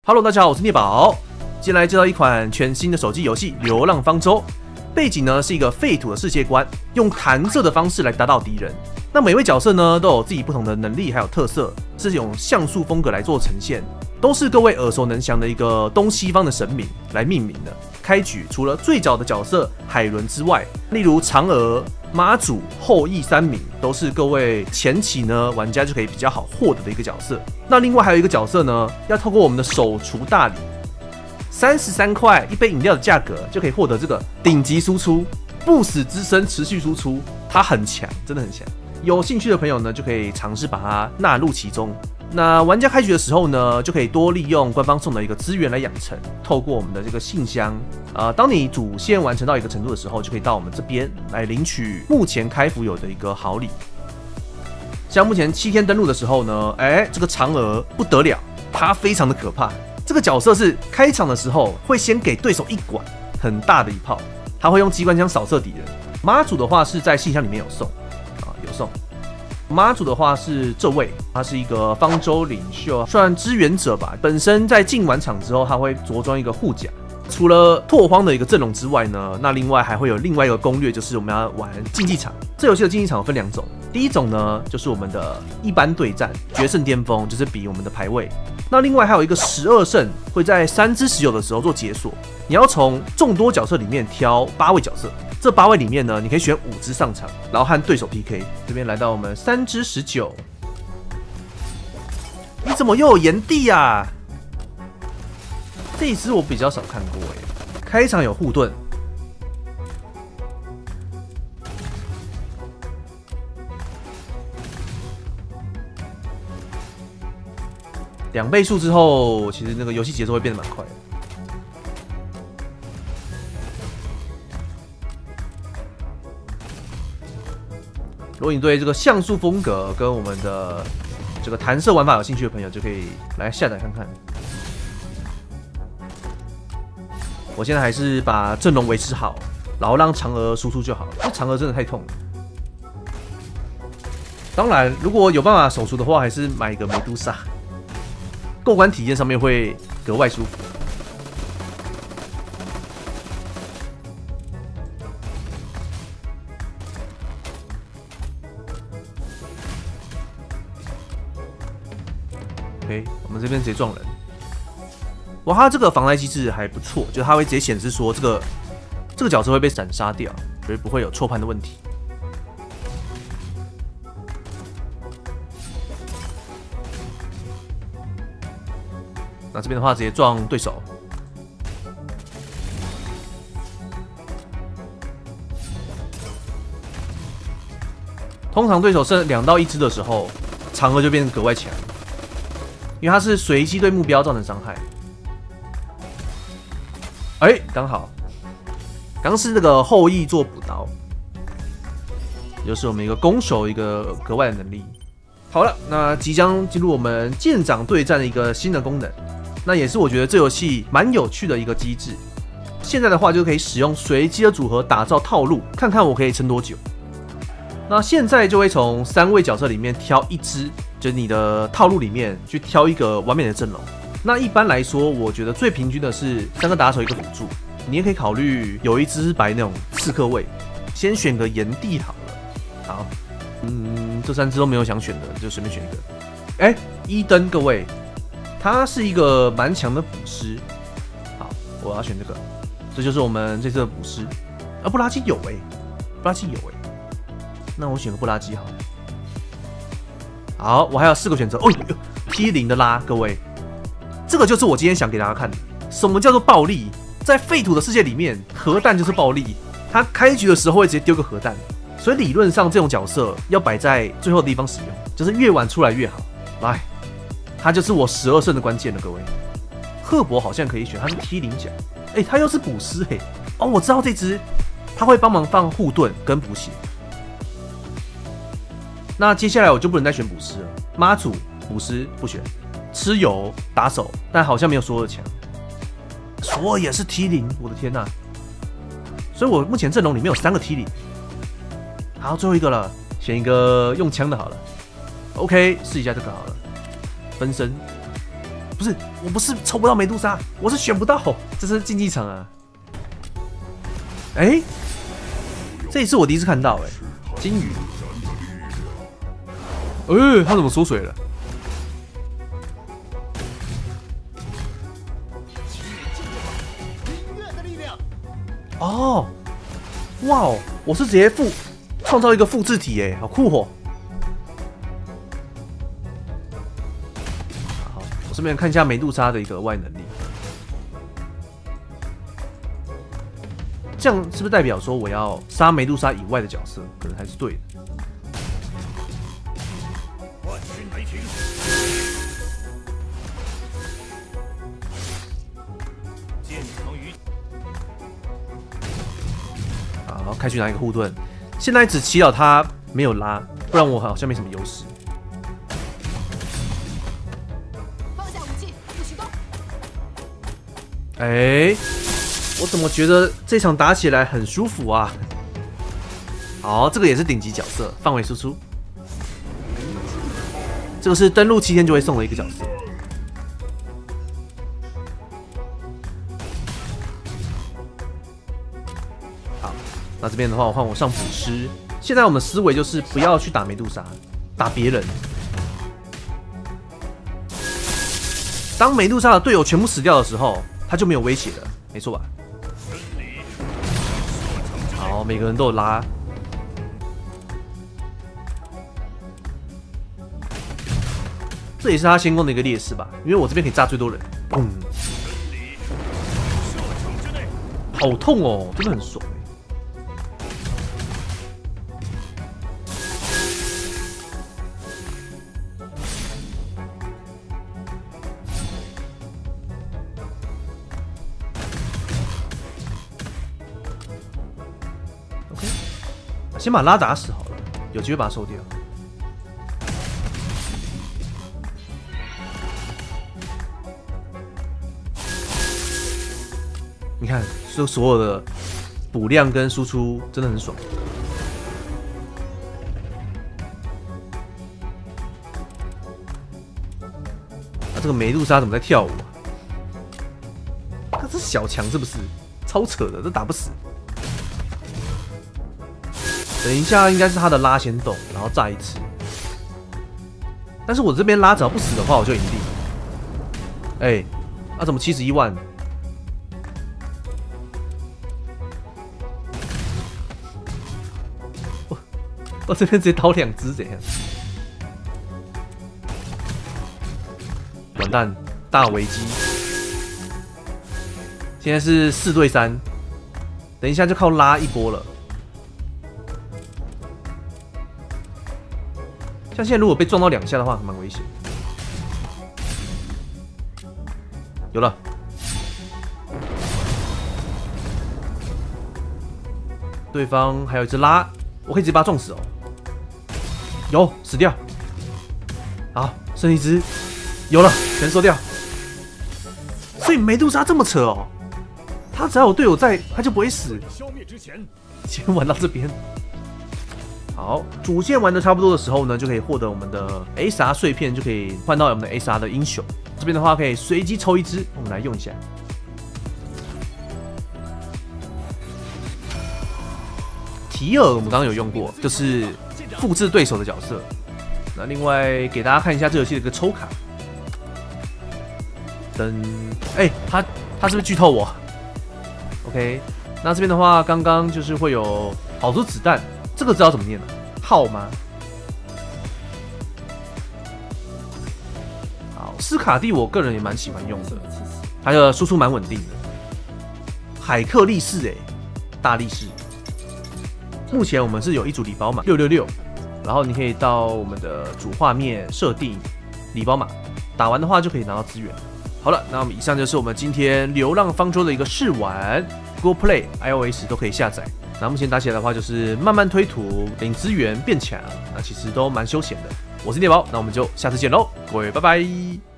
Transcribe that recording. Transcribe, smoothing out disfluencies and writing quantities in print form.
Hello， 大家好，我是聂宝。今天来介绍一款全新的手机游戏《流浪方舟》。背景呢是一个废土的世界观，用弹射的方式来打倒敌人。那每位角色呢都有自己不同的能力还有特色，是用像素风格来做呈现，都是各位耳熟能详的一个东西方的神明来命名的。开局除了最早的角色海伦之外，例如嫦娥、妈祖、后羿三名都是各位前期呢玩家就可以比较好获得的一个角色。那另外还有一个角色呢，要透过我们的手厨大礼，33块一杯饮料的价格就可以获得这个顶级输出，不死之身持续输出，它很强，真的很强。有兴趣的朋友呢，就可以尝试把它纳入其中。那玩家开局的时候呢，就可以多利用官方送的一个资源来养成，透过我们的这个信箱，当你主线完成到一个程度的时候，就可以到我们这边来领取目前开服有的一个好礼。像目前7天登录的时候呢，这个嫦娥不得了，它非常的可怕。这个角色是开场的时候会先给对手一管很大的一炮，他会用机关枪扫射敌人。妈祖的话是在信箱里面有送，有送。妈祖的话是这位，他是一个方舟领袖，算支援者吧。本身在进完场之后，他会着装一个护甲。除了拓荒的一个阵容之外呢，那另外还会有另外一个攻略，就是我们要玩竞技场。这游戏的竞技场分2种，第一种呢就是我们的一般对战，决胜巅峰，就是比我们的排位。那另外还有一个12胜，会在3之19的时候做解锁。你要从众多角色里面挑8位角色，这8位里面呢，你可以选5只上场，然后和对手 PK。这边来到我们3之19，你怎么又有炎帝啊？这一只我比较少看过开场有护盾，2倍速之后，其实那个游戏节奏会变得蛮快的。如果你对这个像素风格跟我们的这个弹射玩法有兴趣的朋友，就可以来下载看看。我现在还是把阵容维持好，然后让嫦娥输出就好了，因为嫦娥真的太痛了。当然，如果有办法手出的话，还是买一个梅杜莎，过关体验上面会格外舒服。OK， 我们这边直接撞人。哇，它这个防呆机制还不错，就它会直接显示说这个角色会被闪杀掉，所以不会有错判的问题。那这边的话，直接撞对手。通常对手剩2到1只的时候，嫦娥就变得格外强，因为它是随机对目标造成伤害。刚好，刚是那个后羿做补刀，也就是我们一个攻守一个格外的能力。好了，那即将进入我们舰长对战的一个新的功能，那也是我觉得这游戏蛮有趣的一个机制。现在的话就可以使用随机的组合打造套路，看看我可以撑多久。那现在就会从3位角色里面挑1只，就是你的套路里面去挑一个完美的阵容。那一般来说，我觉得最平均的是3个打手1个辅助。你也可以考虑有1只是摆那种刺客位，先选个炎帝好了。好，这3只都没有想选的，就随便选一个。伊登各位，他是一个蛮强的捕师。好，我要选这个，这就是我们这次的捕师。布拉基有布拉基有那我选个布拉基好了。好，我还有4个选择。T0的拉，各位。这个就是我今天想给大家看的，什么叫做暴力？在废土的世界里面，核弹就是暴力。他开局的时候会直接丢个核弹，所以理论上这种角色要摆在最后的地方使用，就是越晚出来越好。来，他就是我12胜的关键了，各位。赫伯好像可以选，他是 T0 甲，他又是捕师我知道这只，他会帮忙放护盾跟补血。那接下来我就不能再选捕师了，妈祖捕师不选。蚩尤打手，但好像没有索尔强。索尔也是 T0， 我的天哪！所以我目前阵容里面有3个 T0。好，最后一个了，选一个用枪的好了。OK， 试一下这个好了。分身不是我不是抽不到梅杜莎，我是选不到，这是竞技场啊。哎，这一次我第一次看到金鱼。他怎么缩水了？哦，哇哦，我是直接创造一个复制体好酷哦！好，我顺便看一下梅杜莎的一个额外能力，这样是不是代表说我要杀梅杜莎以外的角色，可能还是对的？好，开局拿一个护盾，现在只祈祷他没有拉，不然我好像没什么优势。 放下武器，不许动！ 我怎么觉得这场打起来很舒服啊？好，这个也是顶级角色，范围输出。这个是登录7天就会送的一个角色。好，那这边的话，我换我上捕师。现在我们的思维就是不要去打梅杜莎，打别人。当梅杜莎的队友全部死掉的时候，他就没有威胁了，没错吧？好，每个人都有拉。这也是他先攻的一个劣势吧，因为我这边可以炸最多人。好痛哦，真的很爽OK， 先把拉打死好了，有机会把它收掉。你看，所有的补量跟输出真的很爽。这个梅杜莎怎么在跳舞啊？他这小强是不是超扯的？这打不死。等一下应该是他的拉先动，然后炸一次。但是我这边拉只要不死的话，我就赢定。怎么71万？我这边直接掏2只，怎样？完蛋，大危机！现在是4对3，等一下就靠拉一波了。像现在如果被撞到2下的话，蛮危险。有了，对方还有一只拉，我可以直接把他撞死哦。有死掉，好，剩一只，有了，全收掉。所以梅杜莎这么扯哦，他只要有队友在，他就不会死。先玩到这边，好，主线玩的差不多的时候呢，就可以获得我们的 SR 碎片，就可以换到我们的 SR 的英雄。这边的话可以随机抽一只，我们来用一下。提尔我们刚刚有用过，就是复制对手的角色。那另外给大家看一下这游戏的一个抽卡。噔，他是不是剧透我 ？OK， 那这边的话，刚刚就是会有好多子弹，这个知道怎么念呢？号吗？好，斯卡蒂我个人也蛮喜欢用的，它的输出蛮稳定的。海克力士大力士。目前我们是有一组礼包码666，然后你可以到我们的主画面设定礼包码，打完的话就可以拿到资源。好了，那么以上就是我们今天《流浪方舟》的一个试玩 ，Google Play、iOS 都可以下载。那目前打起来的话，就是慢慢推图、领资源、变强，那其实都蛮休闲的。我是猎宝，那我们就下次见喽，各位拜拜。